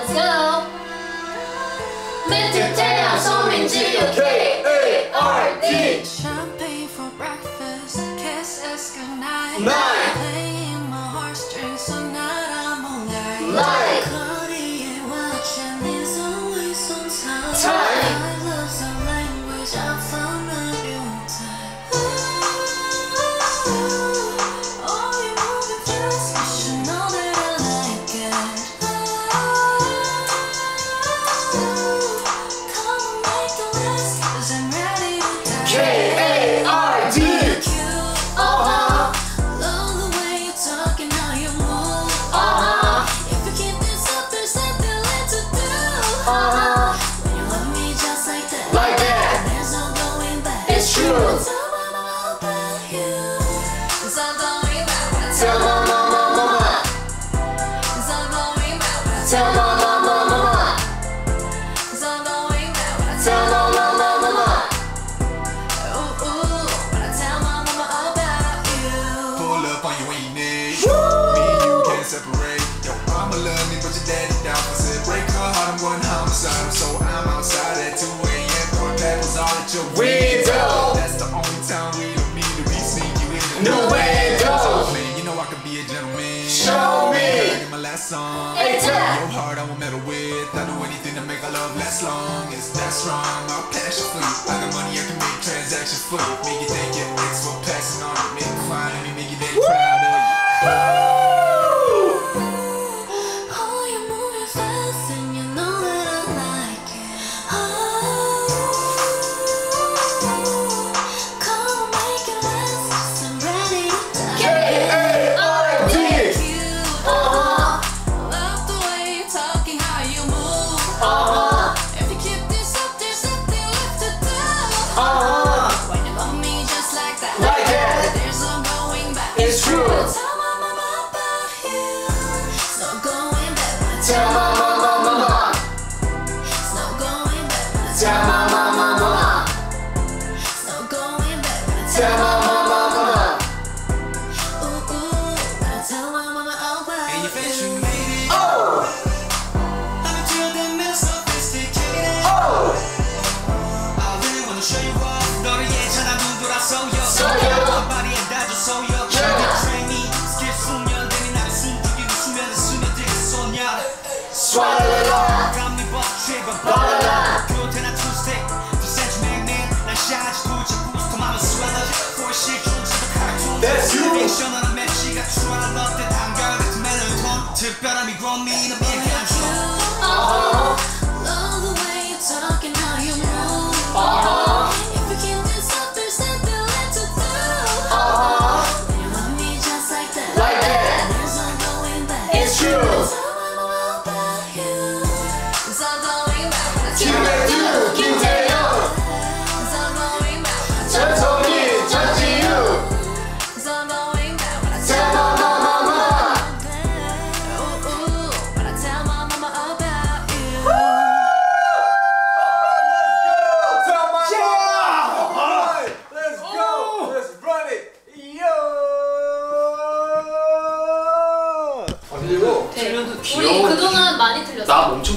Let's go. 민트태양 송민지 K-A-R-D. Champagne for breakfast, kisses goodnight. Night. Playing my heartstrings so night I'm all night. Light. 거리에 watching is always on time. Time. I love some language, I found a new type. Oh, you're moving fast, you should know that I like it. Come on, make the list, 'cause I'm ready to die. K-A-R-D. Love the way you're talking, how you move. If you keep this up, there's nothing left to do. When you love me just like that, Like that. there's no going back. It's true. Tell mama about you. There's no going back. Tell mama, mama. There's no going back. Tell mama, mama. There's no going back. Tell mama, mama. Ooh, when I tell my mama about you. Pull up on you when you need. Me and you can't separate. Yo, mama love me, but your daddy down. I said break her heart, I'm going homicide. So I'm outside at 2 a.m. Pour pebbles all at your Window. That's the only time we don't need to be sneaky in the New window. So, man, you know I could be a gentleman. Show me. Back in my last song. Exact. Your heart I won't meddle with. I do anything to make our love last long. It's that strong, I'll passion for you. I got money, I can make transactions for you. Make you thank your ex for passing on it. Make you cry and make you daddy proud of you. Oh, you're moving fast and you know that I like it. Come on, make it last, 'cause I'm ready to die. K-A-R-D. Love the way you're talking, how you move. If you keep this up, there's nothing left to do. When you love me just like that, Like that. there's no going back. It's true. Tell my mama about you. There's no going back. Tell mama, mama. There's no going back. Tell mama, mama. There's no going back. Tell mama, mama. Ooh, when I tell my mama about And you bet you you. made it. Oh, I'm a chill that middle sophisticated. oh. I really wanna show you off. 너를 예찬아 누구라서요. 서요. 발이에 다져서요. Yeah. 트레이닝 스킬 숙련되니 나를 숨죽이고 수면에 스며들게 쏘냐. Swallow it up. Got me bust trigger. Ballala. 교태나 two-stick. 2cm man. 난 샤지 도저 boost. 맘은 swallow. For shit 조치도 cartoon. That's you. 딕션은 매치가 true. I love that 한결같은 멜로톤. 특별함이 grown me in a big control. Love the way you're talking, how you move. If you keep this up, there's nothing left to do. When you love me just like that, Like that. there's no going back. It's true. Tell my mama about you. There's no going back. 김혜주, 김태형. There's no going back. 전소민, 전지유. There's no going back. Tell mama, mama. Ooh, when I tell my mama about you. Tell mama. Yeah. Let's go. Let's run it. Yo. 그리고 네. 틀려도 우리 귀여워. 그동안 많이 틀렸어. 나 엄청